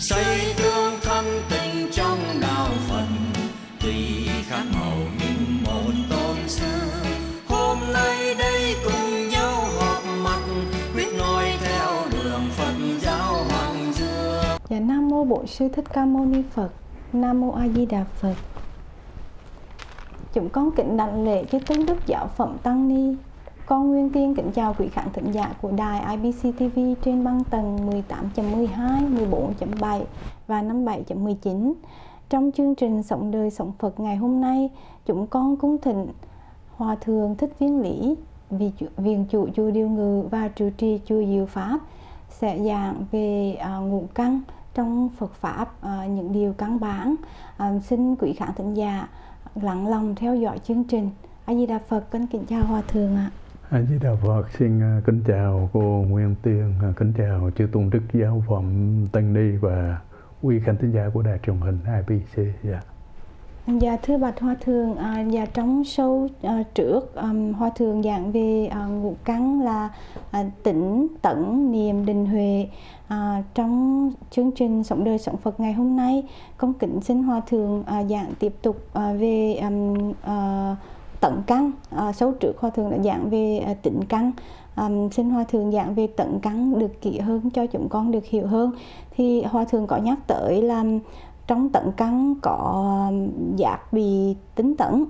xây tương thân tình trong đạo Phật, tùy khác màu nhưng một tôn sư. Hôm nay đây cùng nhau họp mặt, quyết noi theo đường Phật giáo Hoàng Dương. Dạ, Nam mô Bổn Sư Thích Ca Mâu Ni Phật. Nam mô A Di Đà Phật. Chúng con kính đảnh lễ chư tôn đức giáo phẩm tăng ni. Con Nguyên Tiên kính chào quý khán thính giả của đài IBC TV trên băng tần 18.12, 14.7 và 57.19. Trong chương trình Sống Đời Sống Phật ngày hôm nay, chúng con cung thỉnh Hòa Thượng Thích Viên Lý, Viện Chủ Chùa Điều Ngự và trụ trì Chùa Diệu Pháp sẽ giảng về ngũ căn trong Phật Pháp, những điều căn bản. Xin quý khán thính giả lắng lòng theo dõi chương trình. A Di Đà Phật. Con kính chào Hòa Thượng ạ. A Di Đà Phật. Xin kính chào cô Nguyên Tiên, kính chào chư tôn đức giáo phẩm tăng ni và quý khán thính giả của đài truyền hình IBC. Dạ, thưa bạch Hòa Thượng, dạ, trong show trước Hòa Thượng giảng về ngũ căn là tỉnh tấn niệm định huệ. Trong chương trình Sống Đời Sống Phật ngày hôm nay, con kính xin Hòa Thượng giảng tiếp tục về tận căn. Show trước Hòa Thượng đã giảng về tịnh căn. Xin Hòa Thượng giảng về tận căn được kỹ hơn cho chúng con được hiểu hơn. Thì Hòa Thượng có nhắc tới là trong tận căn có giác bị tính tấn,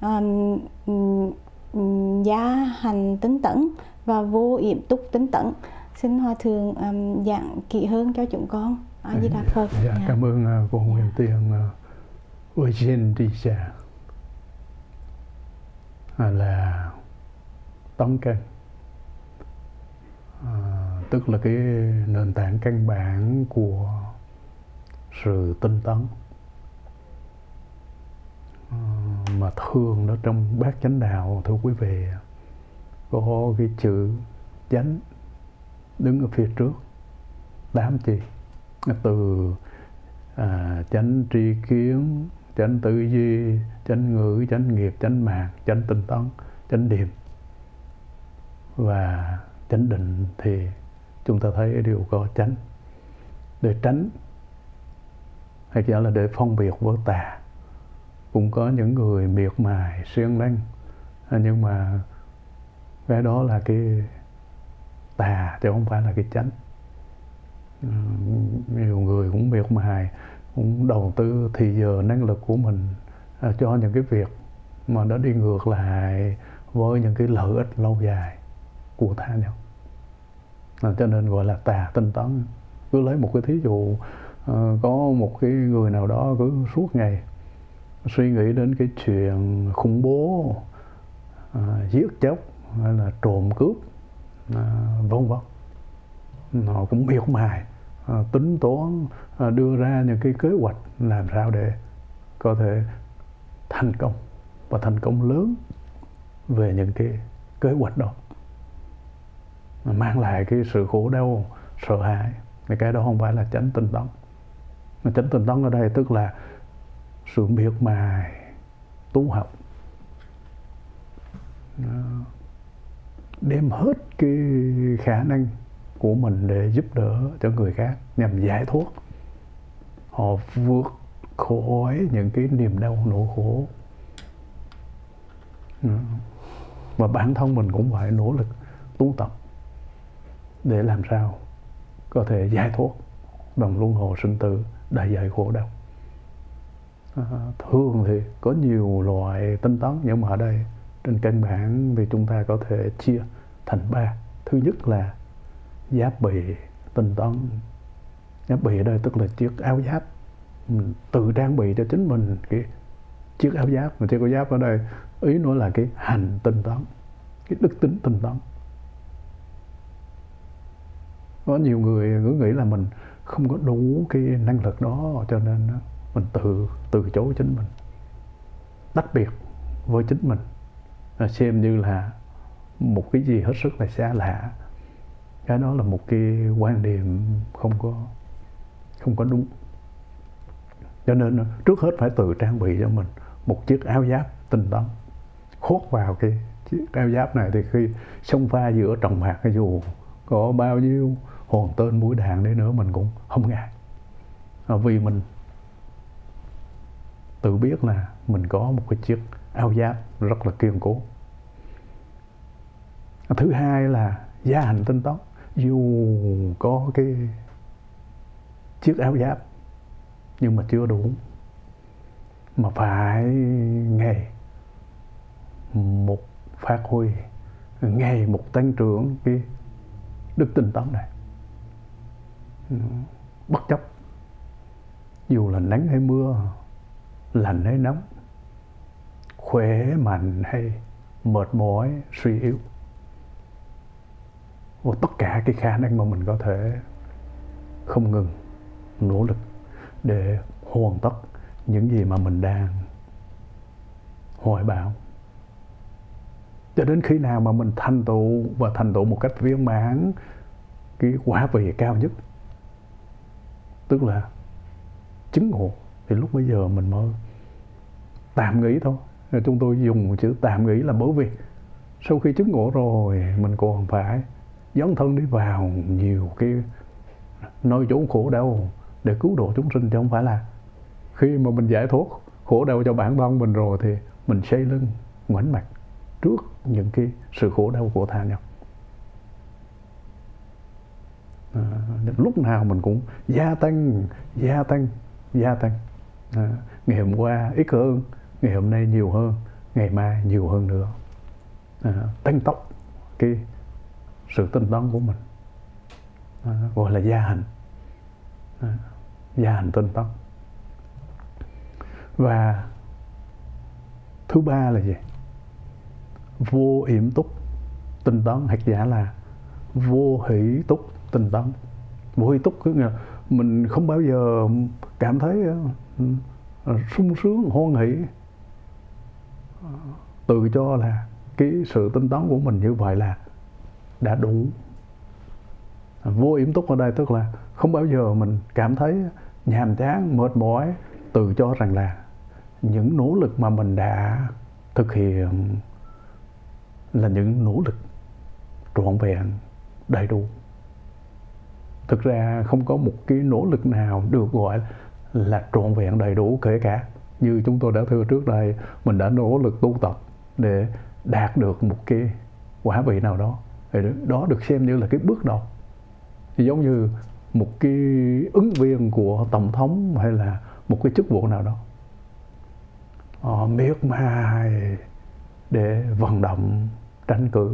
gia hành tính tấn và vô yểm túc tính tấn. Xin Hòa Thượng giảng kỹ hơn cho chúng con. A Di Đà Phật. Dạ, cảm ơn cô Nguyên Tiên. Origin Teacher là tấn căn, tức là cái nền tảng căn bản của sự tinh tấn, mà thường đó trong bát chánh đạo, thưa quý vị, có cái chữ chánh đứng ở phía trước, 8 chi, từ chánh tri kiến, chánh tư duy, chánh ngữ, chánh nghiệp, chánh mạng, chánh tinh tấn, chánh niệm và chánh định. Thì chúng ta thấy đều có chánh để tránh, hay giả là để phân biệt với tà. Cũng có những người miệt mài siêng năng, nhưng mà cái đó là cái tà chứ không phải là cái chánh. Nhiều người cũng miệt mài, cũng đầu tư thì giờ năng lực của mình cho những cái việc mà nó đi ngược lại với những cái lợi ích lâu dài của tha nhân. Cho nên gọi là tà tinh tấn. Cứ lấy một cái thí dụ, có một cái người nào đó cứ suốt ngày suy nghĩ đến cái chuyện khủng bố, giết chóc hay là trộm cướp, vân vân. Họ cũng miệt mài tính toán, đưa ra những cái kế hoạch làm sao để có thể thành công và thành công lớn về những cái kế hoạch đó, mang lại cái sự khổ đau, sợ hãi. Thì cái đó không phải là chánh tinh tấn. Mà chánh tinh tấn ở đây tức là sự miệt mài tu học, đem hết cái khả năng của mình để giúp đỡ cho người khác nhằm giải thoát họ vượt khỏi những cái niềm đau nỗi khổ. Và bản thân mình cũng phải nỗ lực tu tập để làm sao có thể giải thoát vòng luân hồi sinh tử đầy dẫy khổ đau. Thường thì có nhiều loại tinh tấn, nhưng mà ở đây trên căn bản thì chúng ta có thể chia thành 3. Thứ nhất là giáp bị tinh tấn. Giáp bị ở đây tức là chiếc áo giáp, mình tự trang bị cho chính mình cái chiếc áo giáp. Mà chiếc áo giáp ở đây ý nói là cái hành tinh tấn, cái đức tính tinh tấn. Có nhiều người cứ nghĩ là mình không có đủ cái năng lực đó, cho nên mình từ chối chính mình, tách biệt với chính mình, xem như là một cái gì hết sức là xa lạ. Cái đó là một cái quan điểm không có đúng. Cho nên trước hết phải tự trang bị cho mình một chiếc áo giáp tinh tấn, khoác vào cái chiếc áo giáp này thì khi xông pha giữa trọng mạc, dù có bao nhiêu hòn tên mũi đạn đấy nữa mình cũng không ngại. vì mình tự biết là mình có một cái chiếc áo giáp rất là kiên cố. Thứ hai là gia hành tinh tấn. Dù có cái chiếc áo giáp nhưng mà chưa đủ, mà phải ngày một phát huy, ngày một tăng trưởng cái đức tinh tấn này. Bất chấp dù là nắng hay mưa, lạnh hay nóng, khỏe mạnh hay mệt mỏi, suy yếu, và tất cả cái khả năng mà mình có thể không ngừng nỗ lực để hoàn tất những gì mà mình đang hoài bão, cho đến khi nào mà mình thành tựu một cách viên mãn cái quả vị cao nhất, tức là chứng ngộ, thì lúc bấy giờ mình mới tạm nghỉ thôi. Chúng tôi dùng chữ tạm nghỉ là bởi vì sau khi chứng ngộ rồi mình còn phải dấn thân đi vào nhiều cái nơi chốn khổ đau để cứu độ chúng sinh, chứ không phải là khi mà mình giải thoát khổ đau cho bản thân mình rồi thì mình xây lưng ngoảnh mặt trước những cái sự khổ đau của tha nhân. Lúc nào mình cũng gia tăng. Ngày hôm qua ít hơn, ngày hôm nay nhiều hơn, ngày mai nhiều hơn nữa. Tăng tốc cái sự tinh tấn của mình, gọi là gia hành. Gia hành tinh tấn. Và thứ ba là gì? Vô yểm túc tinh tấn, hoặc giả là vô hỷ túc tinh tấn. Vô hỷ túc cứ nghĩa là mình không bao giờ cảm thấy sung sướng, hoan hỷ, tự cho là cái sự tinh tấn của mình như vậy là đã đủ. Vô yểm túc ở đây tức là không bao giờ mình cảm thấy nhàm chán, mệt mỏi, tự cho rằng là những nỗ lực mà mình đã thực hiện là những nỗ lực trọn vẹn, đầy đủ. Thực ra không có một cái nỗ lực nào được gọi là trọn vẹn đầy đủ, kể cả như chúng tôi đã thưa trước đây, mình đã nỗ lực tu tập để đạt được một cái quả vị nào đó, thì đó được xem như là cái bước đầu. Thì giống như một cái ứng viên của tổng thống hay là một cái chức vụ nào đó, miệt mài để vận động tranh cử,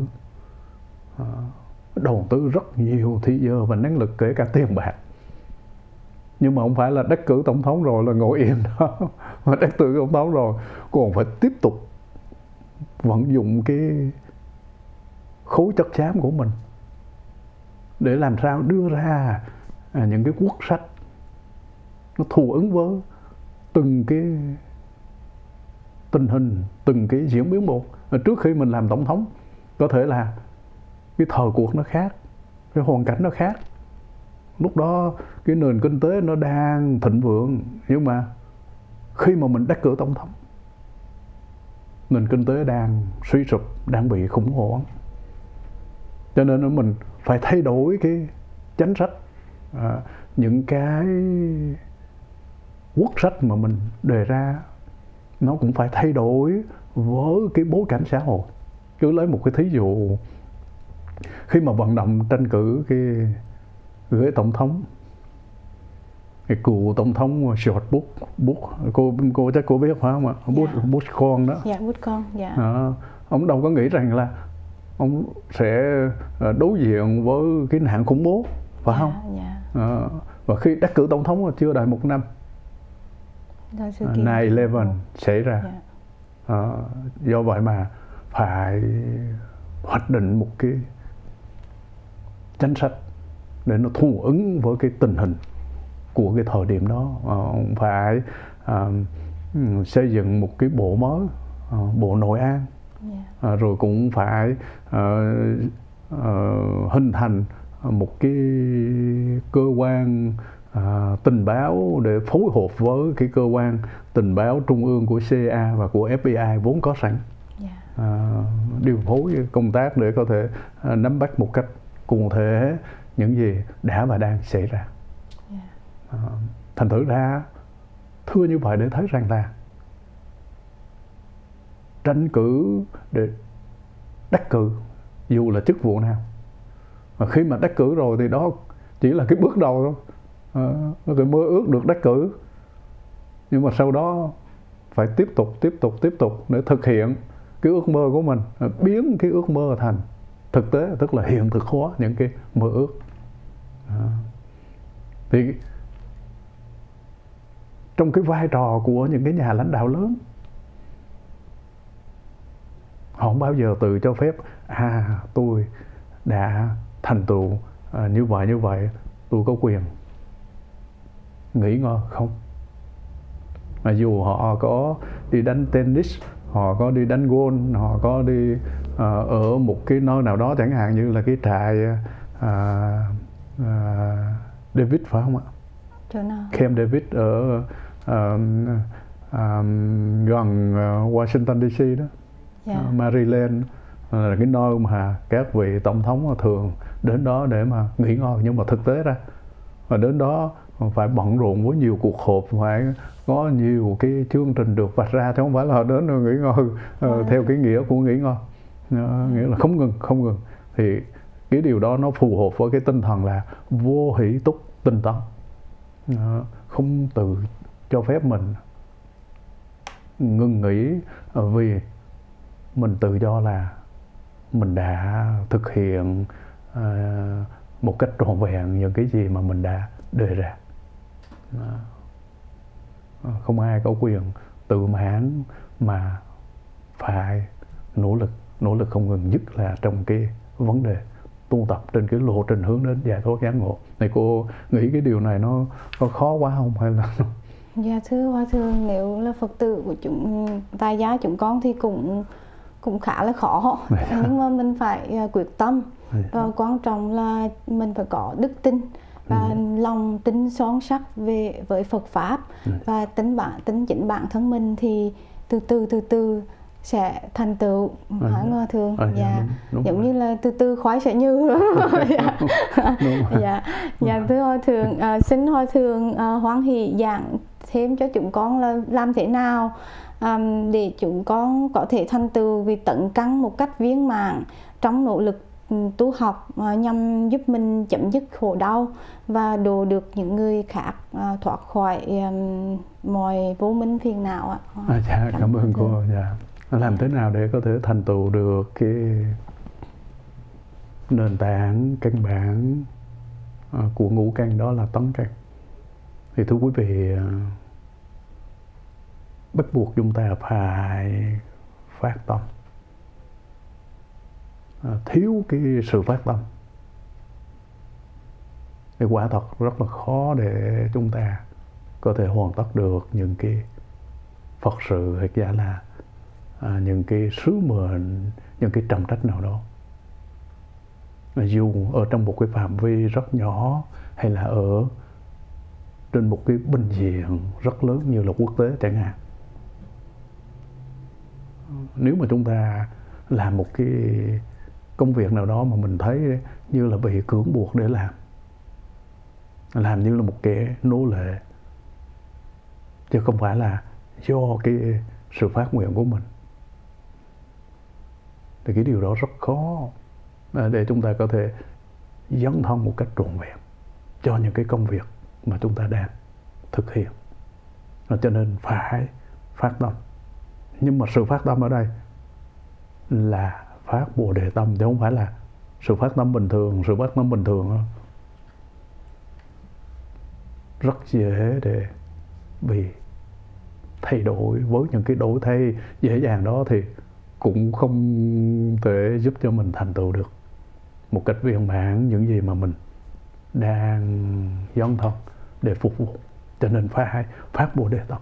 đầu tư rất nhiều thời giờ và năng lực, kể cả tiền bạc, nhưng mà không phải là đắc cử tổng thống rồi là ngồi yên đó, mà đắc cử tổng thống rồi còn phải tiếp tục vận dụng cái khối chất xám của mình để làm sao đưa ra những cái quốc sách nó phù ứng với từng cái tình hình, từng cái diễn biến một. Trước khi mình làm tổng thống, có thể là cái thời cuộc nó khác, cái hoàn cảnh nó khác, lúc đó cái nền kinh tế nó đang thịnh vượng, nhưng mà khi mà mình đắc cử tổng thống, nền kinh tế đang suy sụp, đang bị khủng hoảng, cho nên mình phải thay đổi cái chính sách, những cái quốc sách mà mình đề ra nó cũng phải thay đổi với cái bối cảnh xã hội. Cứ lấy một cái thí dụ, khi mà vận động tranh cử cái ghế tổng thống, cái cựu tổng thống George Bush, cô chắc cô biết phải không ạ? Bush con đó. Dạ, Bush con, dạ. Ông đâu có nghĩ rằng là ông sẽ đối diện với cái nạn khủng bố, phải không? Dạ. Và khi đắc cử tổng thống là chưa đầy một năm, 9/11 xảy ra. Do vậy mà phải hoạch định một cái chính sách để nó phù ứng với cái tình hình của cái thời điểm đó. Phải xây dựng một cái bộ mới, bộ nội an, rồi cũng phải hình thành một cái cơ quan tình báo để phối hợp với cái cơ quan tình báo trung ương của CIA và của FBI vốn có sẵn, điều phối công tác để có thể nắm bắt một cách cụ thể những gì đã và đang xảy ra. Thành thử ra thưa như vậy để thấy rằng là tranh cử để đắc cử dù là chức vụ nào, mà khi mà đắc cử rồi thì đó chỉ là cái bước đầu thôi, cái mơ ước được đắc cử, nhưng mà sau đó phải tiếp tục để thực hiện cái ước mơ của mình, biến cái ước mơ thành thực tế, tức là hiện thực hóa những cái mơ ước. Thì trong cái vai trò của những cái nhà lãnh đạo lớn, họ không bao giờ tự cho phép tôi đã thành tựu như vậy tôi có quyền nghĩ ngợi không. Mà dù họ có đi đánh tennis, họ có đi đánh golf, họ có đi ở một cái nơi nào đó, chẳng hạn như là cái trại David phải không ạ? Chỗ nào? Camp David ở gần Washington DC đó, Maryland, là cái nơi mà các vị tổng thống thường đến đó để mà nghỉ ngơi. Nhưng mà thực tế ra và đến đó phải bận rộn với nhiều cuộc họp, phải có nhiều cái chương trình được vạch ra, chứ không phải là đến nghỉ ngơi theo cái nghĩa của nghỉ ngơi, nghĩa là không ngừng. Thì cái điều đó nó phù hợp với cái tinh thần là vô hỷ túc tinh tấn, không tự cho phép mình ngừng nghỉ vì mình tự do là mình đã thực hiện một cách trọn vẹn những cái gì mà mình đã đề ra. Không ai có quyền tự mãn, mà phải nỗ lực không ngừng, nhất là trong cái vấn đề tu tập trên cái lộ trình hướng đến giải thoát giác ngộ. Này cô nghĩ cái điều này nó có khó quá không, hay là? Dạ thưa Hòa Thượng, nếu là Phật tử của tại gia chúng con thì cũng khá là khó, nhưng mà mình phải quyết tâm, và quan trọng là mình phải có đức tin và lòng tin son sắc với Phật pháp, và tính chính bản thân mình thì từ từ sẽ thành tựu. Hả Hòa Thượng? Đúng giống như là từ từ khoái sẽ như. Dạ thưa Hòa Thượng, xin Hòa Thượng hoan hỷ giảng thêm cho chúng con là làm thế nào để chúng con có thể thành tựu vì tận căn một cách viên mãn trong nỗ lực tu học, nhằm giúp mình chấm dứt khổ đau và độ được những người khác thoát khỏi mọi vô minh phiền não ạ. Cảm ơn cô. Làm thế nào để có thể thành tựu được cái nền tảng căn bản của ngũ căn, đó là tấn căn? Thì thưa quý vị, bắt buộc chúng ta phải phát tâm. Thiếu cái sự phát tâm thì quả thật rất là khó để chúng ta có thể hoàn tất được những cái Phật sự, hay giả là những cái sứ mệnh, những cái trọng trách nào đó, dù ở trong một cái phạm vi rất nhỏ hay là ở trên một cái bình diện rất lớn như là quốc tế chẳng hạn. Nếu mà chúng ta làm một cái công việc nào đó mà mình thấy như là bị cưỡng buộc để làm như là một cái nô lệ, chứ không phải là do cái sự phát nguyện của mình, thì cái điều đó rất khó để chúng ta có thể dấn thân một cách trọn vẹn cho những cái công việc mà chúng ta đang thực hiện. Cho nên phải phát tâm. Nhưng mà sự phát tâm ở đây là phát Bồ Đề tâm, chứ không phải là sự phát tâm bình thường. Sự phát tâm bình thường rất dễ để bị thay đổi, với những cái đổi thay dễ dàng đó thì cũng không thể giúp cho mình thành tựu được một cách viên mãn những gì mà mình đang dấn thân để phục vụ. Cho nên phải phát Bồ Đề tâm.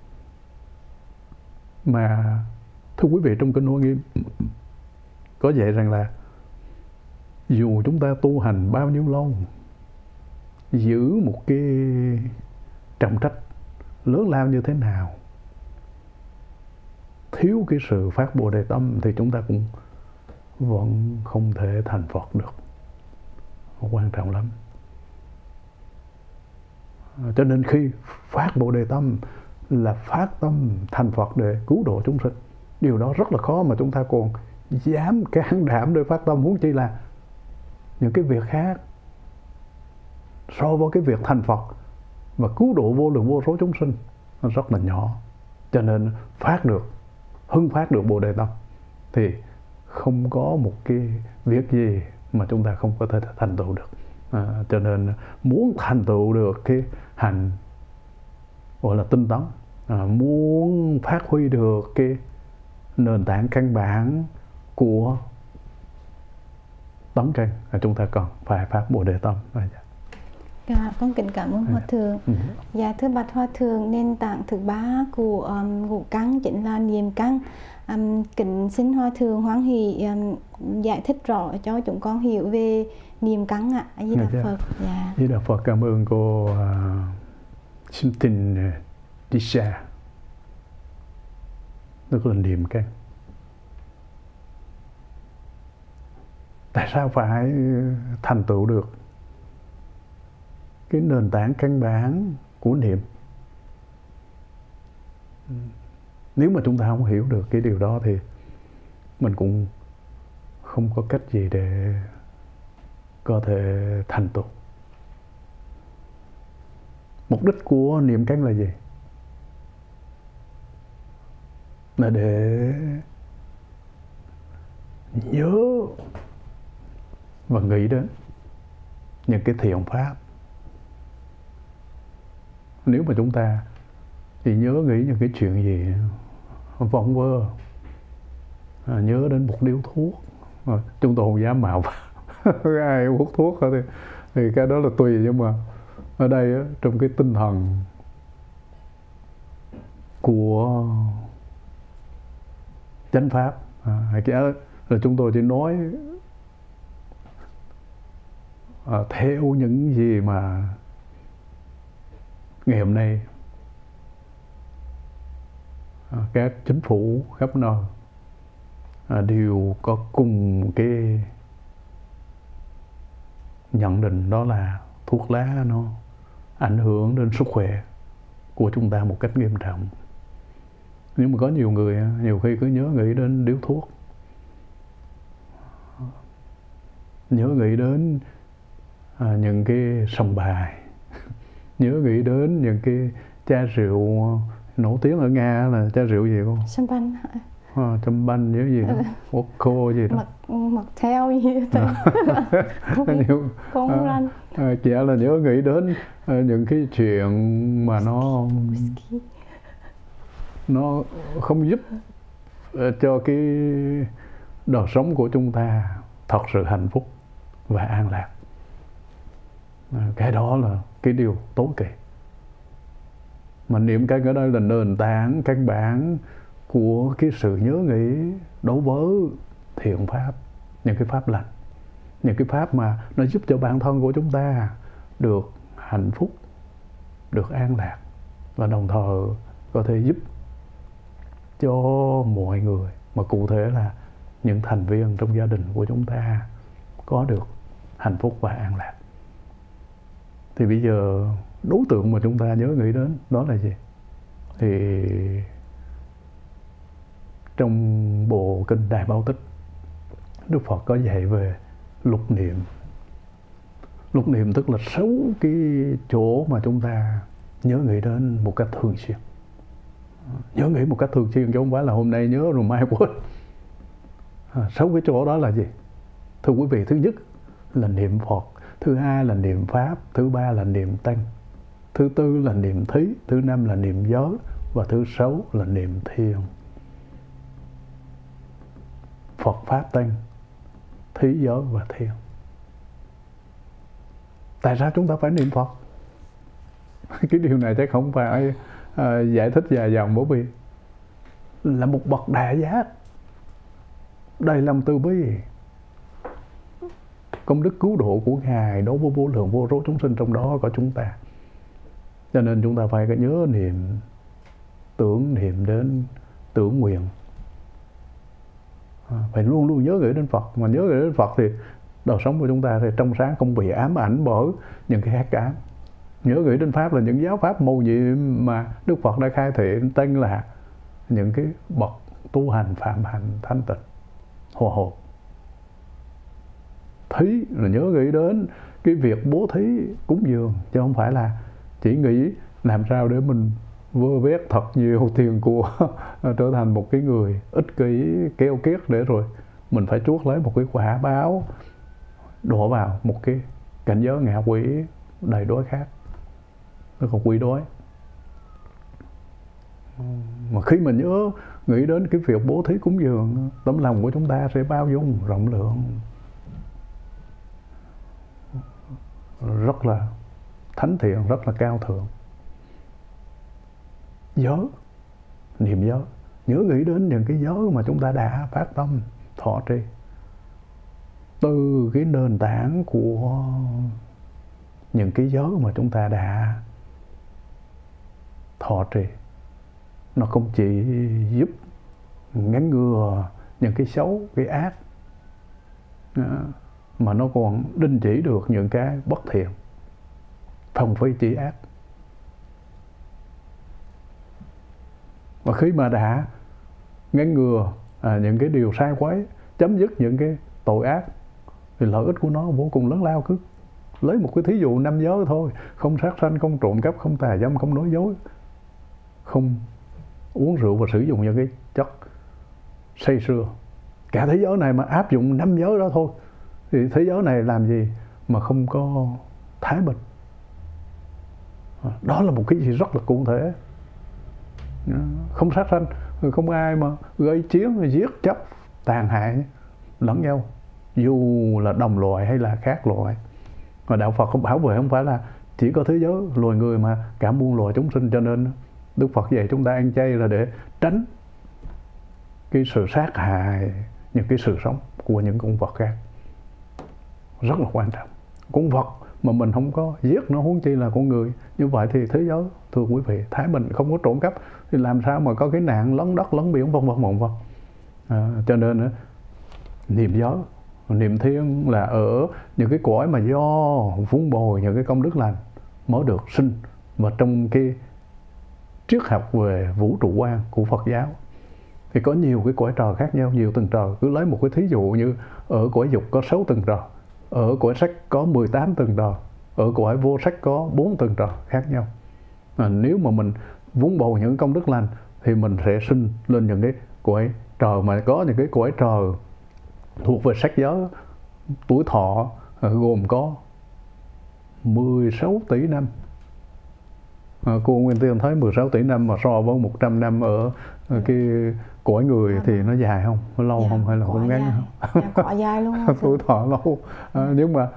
Mà thưa quý vị, trong Kinh Hoa Nghiêm có dạy rằng là dù chúng ta tu hành bao nhiêu lâu, giữ một cái trọng trách lớn lao như thế nào, thiếu cái sự phát Bồ Đề tâm thì chúng ta cũng vẫn không thể thành Phật được. Quan trọng lắm. Cho nên khi phát Bồ Đề Tâm là phát tâm thành Phật để cứu độ chúng sinh. Điều đó rất là khó mà chúng ta còn dám can đảm để phát tâm, huống chi là những cái việc khác. So với cái việc thành Phật và cứu độ vô lượng vô số chúng sinh, nó rất là nhỏ. Cho nên hưng phát được Bồ Đề Tâm thì không có một cái việc gì mà chúng ta không có thể thành tựu được. Cho nên muốn thành tựu được cái hành gọi là tinh tấn, muốn phát huy được cái nền tảng căn bản của tấn căn, chúng ta cần phải phát Bồ Đề Tâm. Dạ, con kính cảm ơn Hòa Thượng. Dạ, thưa bạch Hòa Thượng, nền tảng thứ 3 của ngũ căn chính là niệm căn. Kính xin Hòa Thượng hoan hỷ giải thích rõ cho chúng con hiểu về niệm căn ạ. A Di Đà Phật. Dạ. Di Đà Phật, cảm ơn cô Xin Tình Tisha. Tức là niệm căn. Tại sao phải thành tựu được cái nền tảng căn bản của niệm? Nếu mà chúng ta không hiểu được cái điều đó thì mình cũng không có cách gì để có thể thành tựu. Mục đích của niệm căn là gì? Là để nhớ và nghĩ đến những cái thiện pháp. Nếu mà chúng ta chỉ nhớ nghĩ những cái chuyện gì vọng vơ, nhớ đến một điếu thuốc, chúng tôi không dám mạo ai hút thuốc thì cái đó là tùy. Nhưng mà ở đây trong cái tinh thần của chánh pháp, là chúng tôi chỉ nói theo những gì mà ngày hôm nay các chính phủ khắp nơi đều có cùng cái nhận định, đó là thuốc lá nó ảnh hưởng đến sức khỏe của chúng ta một cách nghiêm trọng. Nhưng mà có nhiều người nhiều khi cứ nhớ nghĩ đến điếu thuốc, nhớ nghĩ đến những cái sòng bài, nhớ nghĩ đến những cái chai rượu nổi tiếng ở Nga là chai rượu gì không? Champagne. Champagne nhớ gì đó, vodka gì đó. Mặc theo gì đó. Con ranh. Chỉ là nhớ nghĩ đến những cái chuyện mà nó không giúp cho cái đời sống của chúng ta thật sự hạnh phúc và an lạc. Cái đó là cái điều tối kỵ. Mà niệm căn ở đây là nền tảng căn bản của cái sự nhớ nghĩ đối với thiện pháp, những cái pháp lành, những cái pháp mà nó giúp cho bản thân của chúng ta được hạnh phúc, được an lạc, và đồng thời có thể giúp cho mọi người, mà cụ thể là những thành viên trong gia đình của chúng ta có được hạnh phúc và an lạc. Thì bây giờ đối tượng mà chúng ta nhớ nghĩ đến đó là gì? Thì trong bộ kinh Đại Bảo Tích, Đức Phật có dạy về lục niệm. Lục niệm tức là 6 cái chỗ mà chúng ta nhớ nghĩ đến một cách thường xuyên. Nhớ nghĩ một cách thường xuyên chứ không phải là hôm nay nhớ rồi mai quên. 6 cái chỗ đó là gì? Thưa quý vị, thứ nhất là niệm Phật, thứ hai là niệm Pháp, thứ ba là niệm Tăng, thứ tư là niệm Thí, thứ năm là niệm Giới, và thứ sáu là niệm Thiền. Phật, Pháp, Tăng, Thí, Giới và Thiền. Tại sao chúng ta phải niệm Phật? Cái điều này chắc không phải giải thích dài dòng, bởi vì là một bậc đại giác, đầy lòng từ bi. Công đức cứu độ của Ngài đối với vô lượng vô số chúng sinh, trong đó có chúng ta. Cho nên chúng ta phải nhớ niệm, tưởng niệm đến tưởng nguyện. Phải luôn luôn nhớ nghĩ đến Phật. Mà nhớ nghĩ đến Phật thì đời sống của chúng ta thì trong sáng, không bị ám ảnh bởi những cái hắc ám. Nhớ nghĩ đến Pháp là những giáo pháp mầu nhiệm mà Đức Phật đã khai thị, tên là những cái bậc tu hành phạm hạnh thanh tịnh hòa hợp. Thí là nhớ nghĩ đến cái việc bố thí cúng dường, chứ không phải là chỉ nghĩ làm sao để mình vơ vét thật nhiều tiền của trở thành một cái người ích kỷ keo kiết để rồi mình phải chuốc lấy một cái quả báo đổ vào một cái cảnh giới ngạ quỷ đầy đói khát, nó còn quỷ đói. Mà khi mình nhớ nghĩ đến cái việc bố thí cúng dường, tấm lòng của chúng ta sẽ bao dung rộng lượng, rất là thánh thiện, rất là cao thượng. Giới, niệm giới, nhớ nghĩ đến những cái giới mà chúng ta đã phát tâm thọ trì từ cái nền tảng của những cái giới mà chúng ta đã thọ trì. Nó không chỉ giúp ngăn ngừa những cái xấu, cái ác, mà nó còn đình chỉ được những cái bất thiện, phòng phi chỉ ác. Và khi mà đã ngăn ngừa những cái điều sai quấy, chấm dứt những cái tội ác, thì lợi ích của nó vô cùng lớn lao. Cứ lấy một cái thí dụ 5 giới thôi: không sát sanh, không trộm cắp, không tà dâm, không nói dối, không uống rượu và sử dụng những cái chất say sưa. Cả thế giới này mà áp dụng 5 giới đó thôi thì thế giới này làm gì mà không có thái bình. Đó là một cái gì rất là cụ thể. Không sát sanh, không ai mà gây chiến, giết chóc, tàn hại lẫn nhau, dù là đồng loại hay là khác loại. Mà đạo Phật không bảo vệ không phải là chỉ có thế giới loài người mà cả muôn loài chúng sinh. Cho nên Đức Phật dạy chúng ta ăn chay là để tránh cái sự sát hại những cái sự sống của những con vật khác. Rất là quan trọng. Con vật mà mình không có giết nó, huống chi là con người. Như vậy thì thế giới, thưa quý vị, thái bình, không có trộm cắp, thì làm sao mà có cái nạn lấn đất, lấn biển, vân vân. Cho nên niệm giới, niệm thiên là ở những cái cõi mà do vun bồi những cái công đức lành mới được sinh. Và trong cái triết học về vũ trụ quan của Phật giáo thì có nhiều cái cõi trời khác nhau, nhiều tầng trời. Cứ lấy một cái thí dụ như ở cõi dục có 6 tầng trời, ở cõi sắc có 18 tầng trời, ở cõi vô sắc có 4 tầng trời khác nhau. Nếu mà mình vun bồi những công đức lành thì mình sẽ sinh lên những cái cõi trời mà có những cái cõi trời thuộc về sắc giới. Tuổi thọ gồm có 16 tỷ năm. Cô Nguyên Tiên thấy 16 tỷ năm mà so với 100 năm ở cái cõi người thì nó dài không? Nó lâu không hay là cũng ngắn không? Có dài luôn. Tuổi thọ lâu. Nhưng mà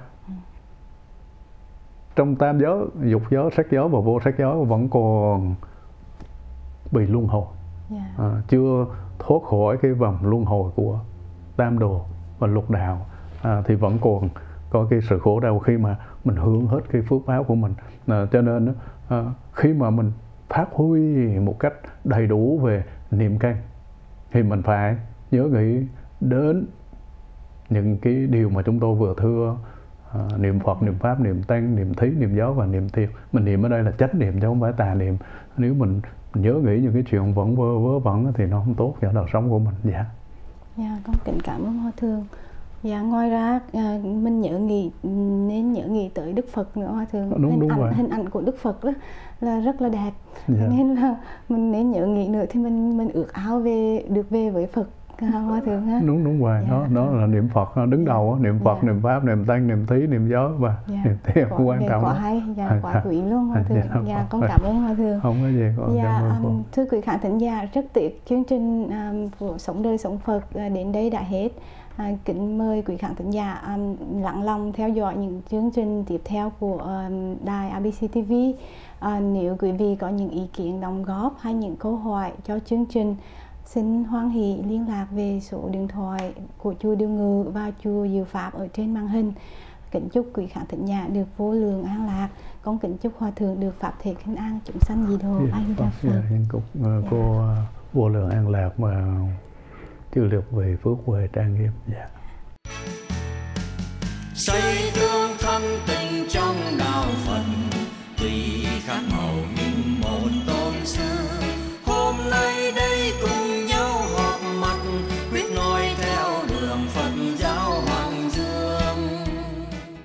trong tam giới, dục giới, sắc giới và vô sắc giới vẫn còn bị luân hồi. Chưa thoát khỏi cái vòng luân hồi của tam đồ và lục đạo, thì vẫn còn có cái sự khổ đau khi mà mình hưởng hết cái phước báo của mình. Cho nên khi mà mình phát huy một cách đầy đủ về niệm căn thì mình phải nhớ nghĩ đến những cái điều mà chúng tôi vừa thưa: niệm Phật, niệm Pháp, niệm Tăng, niệm Thí, niệm Giáo và niệm Thiền. Mình niệm ở đây là chánh niệm chứ không phải tà niệm. Nếu mình nhớ nghĩ những cái chuyện vớ vẩn thì nó không tốt cho đời sống của mình. Con kính cảm ơn Hòa Thượng. Ngoài ra mình nên nhớ nghĩ tới Đức Phật nữa Hòa Thượng. Hình ảnh của Đức Phật đó là rất là đẹp. Nên là mình nên nhớ nghĩ nữa thì mình ước ao được về với Phật. Hòa Thượng ha. Đúng rồi. Đó là niệm Phật đứng đầu, niệm Phật, niệm Pháp, niệm Tăng, niệm Thí, niệm Giới và niệm Thiền quan trọng. Quá hay, quá quý luôn Hòa Thượng. Con cảm ơn Hòa Thượng. Không có gì, con cảm ơn. Thưa quý khán thính giả, rất tiếc chương trình của Sống Đời Sống Phật đến đây đã hết. Kính mời quý khán thính giả lắng lòng theo dõi những chương trình tiếp theo của đài ABC TV. Nếu quý vị có những ý kiến đóng góp hay những câu hỏi cho chương trình, xin hoan hỷ liên lạc về số điện thoại của chùa Điều Ngự và chùa Diệu Pháp ở trên màn hình. Kính chúc quý khán thính giả được vô lượng an lạc. Con kính chúc Hòa Thượng được pháp thể khinh an, chúng sanh di độ. Cô vô lượng an lạc và chư lực về phước huệ trang nghiêm. Xây tương thân tình trong đạo Phật, tuy khác màu